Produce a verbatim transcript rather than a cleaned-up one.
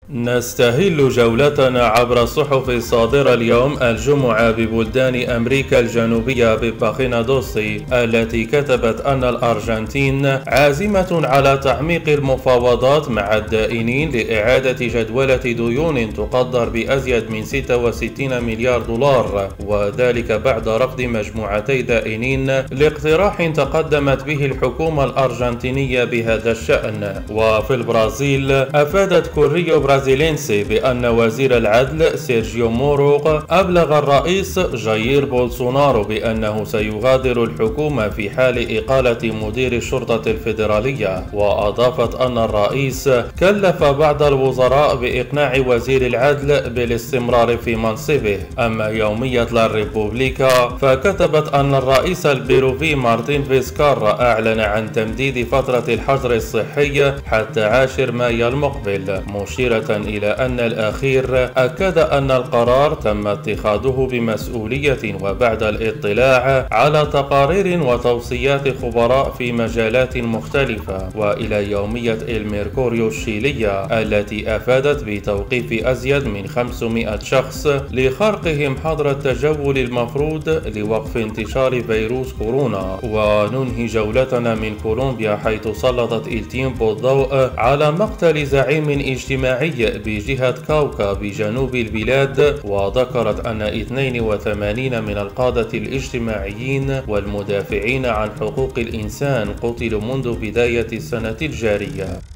نستهل جولتنا عبر الصحف الصادرة اليوم الجمعة ببلدان أمريكا الجنوبية بباخينادوسي التي كتبت أن الأرجنتين عازمة على تعميق المفاوضات مع الدائنين لإعادة جدولة ديون تقدر بأزيد من ستة وستين مليار دولار، وذلك بعد رفض مجموعتي دائنين لاقتراح تقدمت به الحكومة الأرجنتينية بهذا الشأن. وفي البرازيل أفادت كوريو برازيلينسي بأن وزير العدل سيرجيو مورو أبلغ الرئيس جاير بولسونارو بأنه سيغادر الحكومة في حال إقالة مدير الشرطة الفيدرالية، وأضافت أن الرئيس كلف بعض الوزراء بإقناع وزير العدل بالاستمرار في منصبه. أما يومية لا ريبوبليكا فكتبت أن الرئيس البيروفي مارتين فيسكارا أعلن عن تمديد فترة الحظر الصحي حتى عاشر مايو المقبل، مشيرة إلى أن الأخير أكد أن القرار تم اتخاذه بمسؤولية وبعد الاطلاع على تقارير وتوصيات خبراء في مجالات مختلفة. وإلى يومية الميركوريو الشيلية التي أفادت بتوقيف أزيد من خمسمائة شخص لخرقهم حظر التجول المفروض لوقف انتشار فيروس كورونا. وننهي جولتنا من كولومبيا حيث سلطت التيمبو الضوء على مقتل زعيم اجتماعي بجهة كاوكا بجنوب البلاد، وذكرت أن اثنين وثمانين من القادة الاجتماعيين والمدافعين عن حقوق الإنسان قتلوا منذ بداية السنة الجارية.